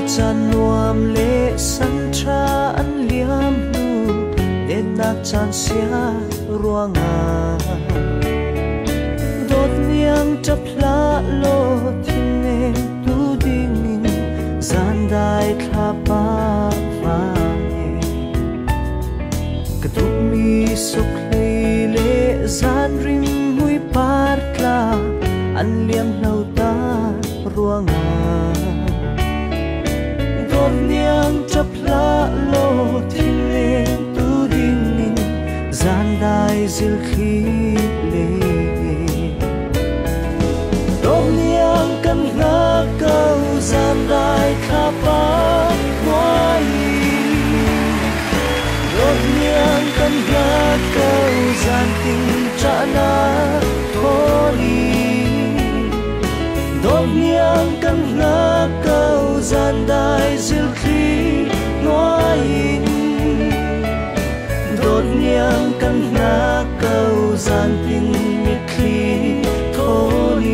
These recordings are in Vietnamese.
chan nuam le san tra an liam nu để nak chan sia ruanga dot niang chap la lo thin ne tu ding zan dai tha pa va katuk mi sok le zan rim hui par kla an liam lau ta ruanga dot niang chap la lo thin ne tu ding zan dai zil khi le dot niang kan na câu zan dai kha pa moi dot niang kan na câu zan ting cha na tholi dot niang kan na câu zan dai zil khi noi dot niang kan na câu zan ting mi khi tholi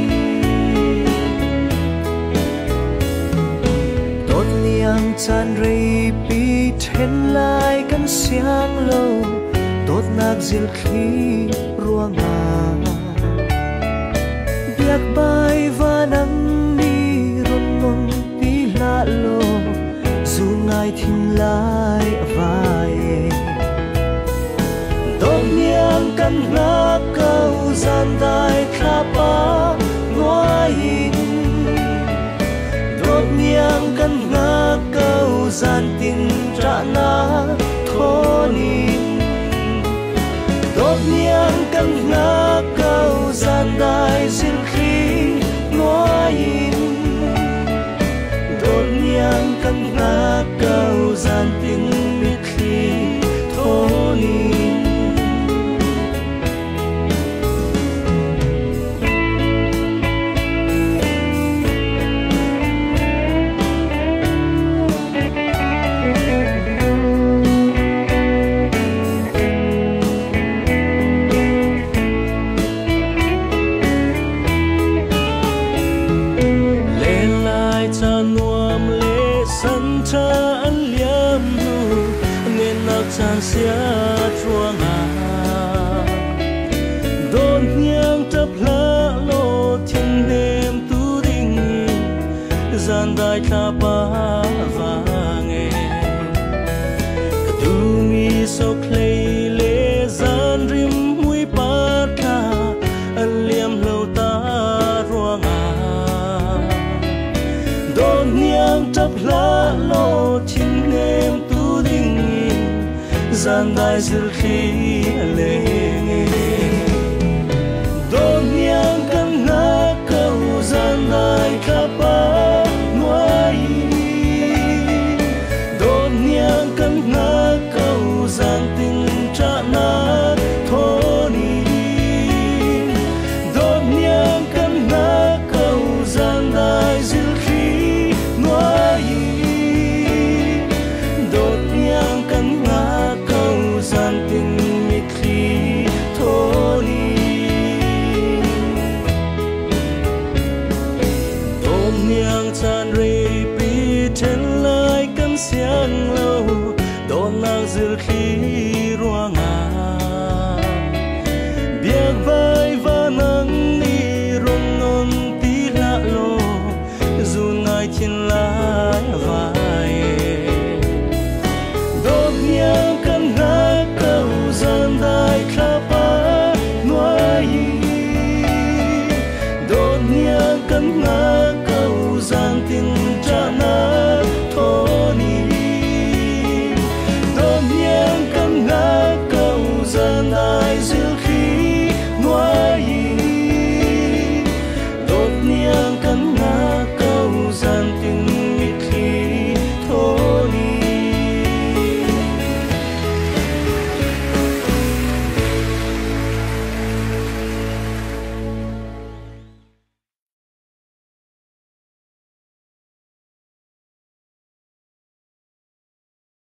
dot niang chan rei pi then lai kan siang lo dot nak zil khi ruanga biak bai vanang ni ron non ti la lo zu ngai thin lai vai dot niang kan na câu zan dai kha pa ngoi dot niang kan na câu zan tin tra na thoni dot niang kan na câu zan dai zil khi ngoi dot niang kan na câu zan tin mi khi thoni chan sia truanga don hiang chap la lo thiên đêm tu ding zan dai kha pa va nge tu mi so clay le zan rim hui pa kha an liam lo ta ruanga don hiang chap la lo thiên đêm tu ding zan dai zil khi le dot niang kan na câu zan dai kha pa noi dot niang kan na câu zan tin cha na thoni dot niang kan na câu zan dai zil khi noi dot niang kan na zan tin mi khi thoni dot niang chan rei pi then lai kan siang lo dot nak zil khi ruanga biak vai vanang ni ron non ti la lo zu ngai thin lai vai dot niang kan na câu zan dai kha pa noi dot niang kan na